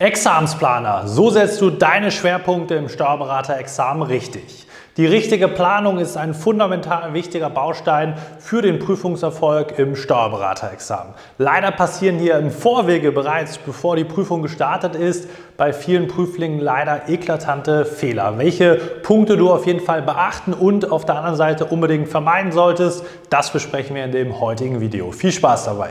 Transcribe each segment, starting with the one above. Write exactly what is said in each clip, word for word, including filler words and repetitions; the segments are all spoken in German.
Examensplaner. So setzt du deine Schwerpunkte im Steuerberaterexamen richtig. Die richtige Planung ist ein fundamental wichtiger Baustein für den Prüfungserfolg im Steuerberaterexamen. Leider passieren hier im Vorwege bereits, bevor die Prüfung gestartet ist, bei vielen Prüflingen leider eklatante Fehler. Welche Punkte du auf jeden Fall beachten und auf der anderen Seite unbedingt vermeiden solltest, das besprechen wir in dem heutigen Video. Viel Spaß dabei!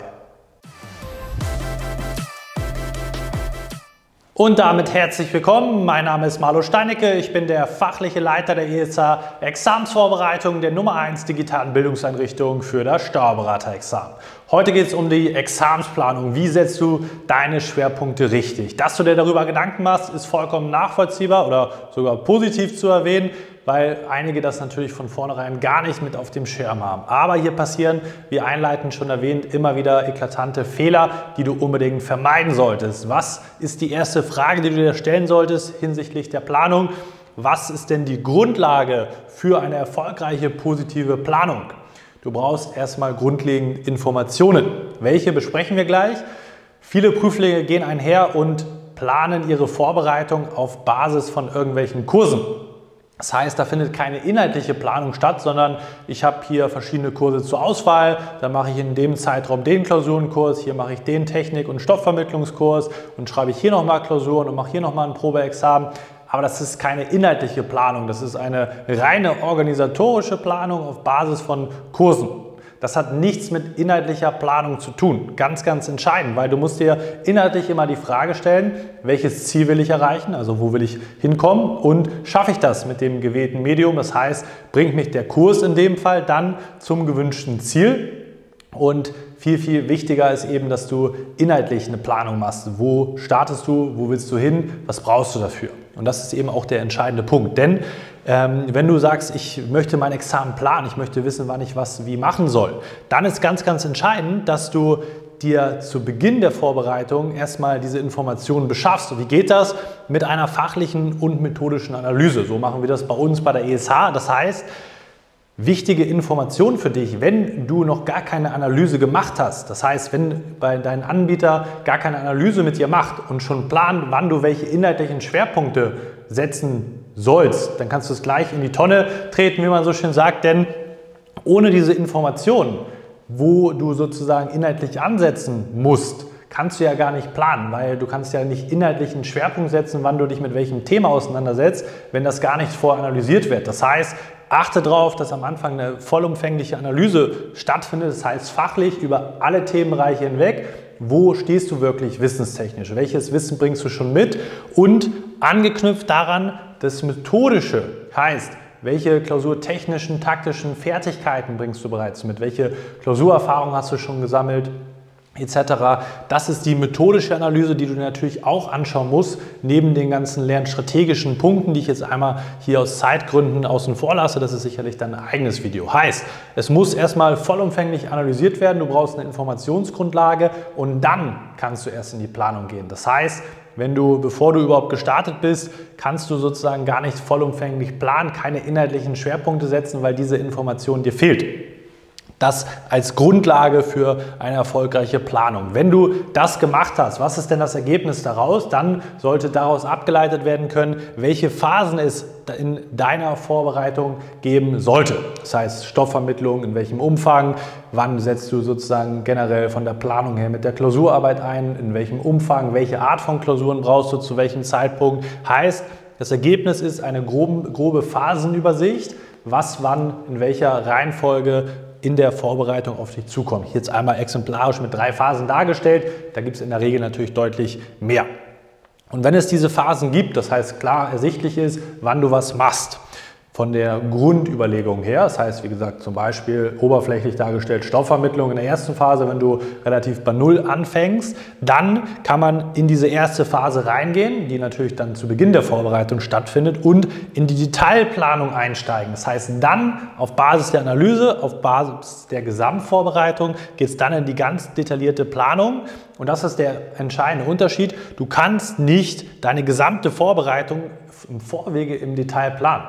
Und damit herzlich willkommen, mein Name ist Marlo Steinecke, ich bin der fachliche Leiter der E S A Examensvorbereitung der Nummer eins digitalen Bildungseinrichtung für das Steuerberaterexamen. Heute geht es um die Examensplanung. Wie setzt du deine Schwerpunkte richtig? Dass du dir darüber Gedanken machst, ist vollkommen nachvollziehbar oder sogar positiv zu erwähnen, weil einige das natürlich von vornherein gar nicht mit auf dem Schirm haben. Aber hier passieren, wie einleitend schon erwähnt, immer wieder eklatante Fehler, die du unbedingt vermeiden solltest. Was ist die erste Frage, die du dir stellen solltest hinsichtlich der Planung? Was ist denn die Grundlage für eine erfolgreiche positive Planung? Du brauchst erstmal grundlegend Informationen. Welche besprechen wir gleich? Viele Prüflinge gehen einher und planen ihre Vorbereitung auf Basis von irgendwelchen Kursen. Das heißt, da findet keine inhaltliche Planung statt, sondern ich habe hier verschiedene Kurse zur Auswahl. Dann mache ich in dem Zeitraum den Klausurenkurs, hier mache ich den Technik- und Stoffvermittlungskurs und schreibe ich hier nochmal Klausuren und mache hier nochmal ein Probeexamen. Aber das ist keine inhaltliche Planung, das ist eine reine organisatorische Planung auf Basis von Kursen. Das hat nichts mit inhaltlicher Planung zu tun. Ganz, ganz entscheidend, weil du musst dir inhaltlich immer die Frage stellen, welches Ziel will ich erreichen, also wo will ich hinkommen und schaffe ich das mit dem gewählten Medium? Das heißt, bringt mich der Kurs in dem Fall dann zum gewünschten Ziel? Und viel, viel wichtiger ist eben, dass du inhaltlich eine Planung machst. Wo startest du, wo willst du hin, was brauchst du dafür? Und das ist eben auch der entscheidende Punkt. Denn ähm, wenn du sagst, ich möchte mein Examen planen, ich möchte wissen, wann ich was wie machen soll, dann ist ganz, ganz entscheidend, dass du dir zu Beginn der Vorbereitung erstmal diese Informationen beschaffst. Und wie geht das? Mit einer fachlichen und methodischen Analyse. So machen wir das bei uns bei der E S H. Das heißt, wichtige Information für dich, wenn du noch gar keine Analyse gemacht hast. Das heißt, wenn bei deinem Anbieter gar keine Analyse mit dir macht und schon plant, wann du welche inhaltlichen Schwerpunkte setzen sollst, dann kannst du es gleich in die Tonne treten, wie man so schön sagt, denn ohne diese Information, wo du sozusagen inhaltlich ansetzen musst, kannst du ja gar nicht planen, weil du kannst ja nicht inhaltlich einen Schwerpunkt setzen, wann du dich mit welchem Thema auseinandersetzt, wenn das gar nicht voranalysiert wird. Das heißt, achte darauf, dass am Anfang eine vollumfängliche Analyse stattfindet, das heißt fachlich über alle Themenbereiche hinweg. Wo stehst du wirklich wissenstechnisch? Welches Wissen bringst du schon mit? Und angeknüpft daran, das Methodische heißt, welche klausurtechnischen, taktischen Fertigkeiten bringst du bereits mit? Welche Klausurerfahrung hast du schon gesammelt? Etc. Das ist die methodische Analyse, die du natürlich auch anschauen musst, neben den ganzen lernstrategischen Punkten, die ich jetzt einmal hier aus Zeitgründen außen vor lasse. Das ist sicherlich dann ein eigenes Video. Heißt, es muss erstmal vollumfänglich analysiert werden, du brauchst eine Informationsgrundlage und dann kannst du erst in die Planung gehen. Das heißt, wenn du, bevor du überhaupt gestartet bist, kannst du sozusagen gar nicht vollumfänglich planen, keine inhaltlichen Schwerpunkte setzen, weil diese Information dir fehlt. Das als Grundlage für eine erfolgreiche Planung. Wenn du das gemacht hast, was ist denn das Ergebnis daraus? Dann sollte daraus abgeleitet werden können, welche Phasen es in deiner Vorbereitung geben sollte. Das heißt Stoffvermittlung, in welchem Umfang, wann setzt du sozusagen generell von der Planung her mit der Klausurarbeit ein, in welchem Umfang, welche Art von Klausuren brauchst du zu welchem Zeitpunkt. Heißt, das Ergebnis ist eine grobe, grobe Phasenübersicht, was wann in welcher Reihenfolge in der Vorbereitung auf dich zukommt. Hier jetzt einmal exemplarisch mit drei Phasen dargestellt, da gibt es in der Regel natürlich deutlich mehr. Und wenn es diese Phasen gibt, das heißt klar ersichtlich ist, wann du was machst, von der Grundüberlegung her, das heißt, wie gesagt, zum Beispiel oberflächlich dargestellt Stoffvermittlung in der ersten Phase, wenn du relativ bei Null anfängst, dann kann man in diese erste Phase reingehen, die natürlich dann zu Beginn der Vorbereitung stattfindet und in die Detailplanung einsteigen. Das heißt, dann auf Basis der Analyse, auf Basis der Gesamtvorbereitung geht es dann in die ganz detaillierte Planung und das ist der entscheidende Unterschied. Du kannst nicht deine gesamte Vorbereitung im Vorwege im Detail planen.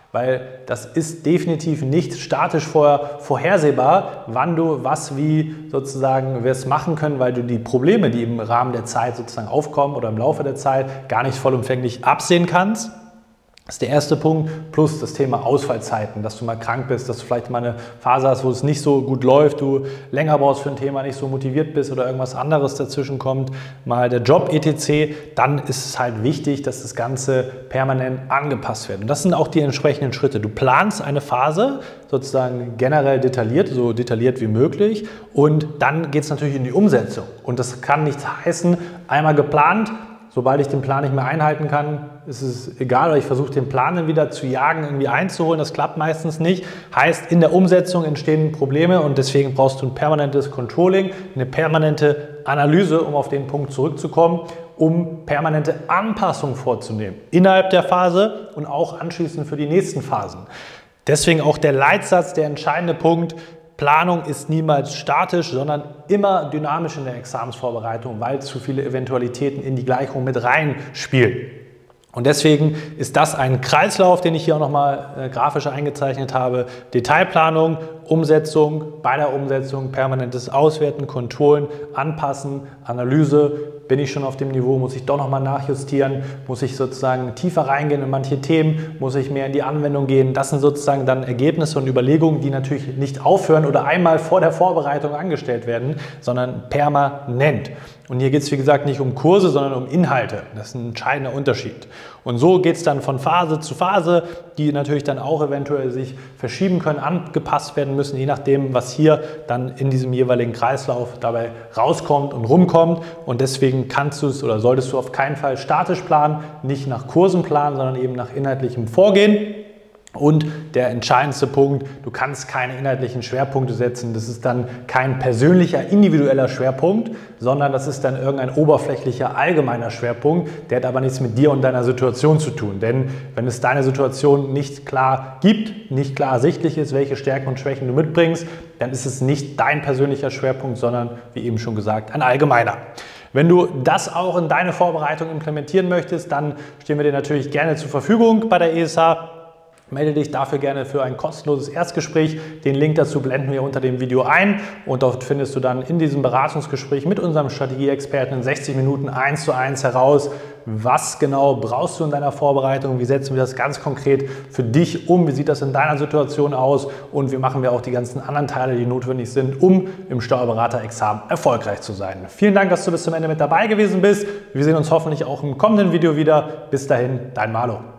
Weil das ist definitiv nicht statisch vorher vorhersehbar, wann du was wie sozusagen wirst machen können, weil du die Probleme, die im Rahmen der Zeit sozusagen aufkommen oder im Laufe der Zeit gar nicht vollumfänglich absehen kannst. Das ist der erste Punkt, plus das Thema Ausfallzeiten, dass du mal krank bist, dass du vielleicht mal eine Phase hast, wo es nicht so gut läuft, du länger brauchst für ein Thema, nicht so motiviert bist oder irgendwas anderes dazwischen kommt, mal der Job et cetera, dann ist es halt wichtig, dass das Ganze permanent angepasst wird. Und das sind auch die entsprechenden Schritte. Du planst eine Phase sozusagen generell detailliert, so detailliert wie möglich, und dann geht es natürlich in die Umsetzung. Und das kann nicht heißen, einmal geplant, sobald ich den Plan nicht mehr einhalten kann, ist es egal, oder ich versuche den Plan dann wieder zu jagen, irgendwie einzuholen, das klappt meistens nicht. Heißt, in der Umsetzung entstehen Probleme und deswegen brauchst du ein permanentes Controlling, eine permanente Analyse, um auf den Punkt zurückzukommen, um permanente Anpassungen vorzunehmen innerhalb der Phase und auch anschließend für die nächsten Phasen. Deswegen auch der Leitsatz, der entscheidende Punkt: Planung ist niemals statisch, sondern immer dynamisch in der Examensvorbereitung, weil zu viele Eventualitäten in die Gleichung mit reinspielen. Und deswegen ist das ein Kreislauf, den ich hier auch nochmal äh, grafisch eingezeichnet habe. Detailplanung, Umsetzung, bei der Umsetzung permanentes Auswerten, Kontrollen, Anpassen, Analyse. Bin ich schon auf dem Niveau, muss ich doch nochmal nachjustieren, muss ich sozusagen tiefer reingehen in manche Themen, muss ich mehr in die Anwendung gehen. Das sind sozusagen dann Ergebnisse und Überlegungen, die natürlich nicht aufhören oder einmal vor der Vorbereitung angestellt werden, sondern permanent. Und hier geht es, wie gesagt, nicht um Kurse, sondern um Inhalte. Das ist ein entscheidender Unterschied. Und so geht es dann von Phase zu Phase, die natürlich dann auch eventuell sich verschieben können, angepasst werden müssen, je nachdem, was hier dann in diesem jeweiligen Kreislauf dabei rauskommt und rumkommt. Und deswegen kannst du es oder solltest du auf keinen Fall statisch planen, nicht nach Kursen planen, sondern eben nach inhaltlichem Vorgehen. Und der entscheidendste Punkt: Du kannst keine inhaltlichen Schwerpunkte setzen. Das ist dann kein persönlicher, individueller Schwerpunkt, sondern das ist dann irgendein oberflächlicher, allgemeiner Schwerpunkt. Der hat aber nichts mit dir und deiner Situation zu tun. Denn wenn es deine Situation nicht klar gibt, nicht klar ersichtlich ist, welche Stärken und Schwächen du mitbringst, dann ist es nicht dein persönlicher Schwerpunkt, sondern, wie eben schon gesagt, ein allgemeiner. Wenn du das auch in deine Vorbereitung implementieren möchtest, dann stehen wir dir natürlich gerne zur Verfügung bei der E S H. Melde dich dafür gerne für ein kostenloses Erstgespräch. Den Link dazu blenden wir unter dem Video ein und dort findest du dann in diesem Beratungsgespräch mit unserem Strategieexperten in sechzig Minuten eins zu eins heraus, was genau brauchst du in deiner Vorbereitung, wie setzen wir das ganz konkret für dich um, wie sieht das in deiner Situation aus und wie machen wir auch die ganzen anderen Teile, die notwendig sind, um im Steuerberater-Examen erfolgreich zu sein. Vielen Dank, dass du bis zum Ende mit dabei gewesen bist. Wir sehen uns hoffentlich auch im kommenden Video wieder. Bis dahin, dein Marlo.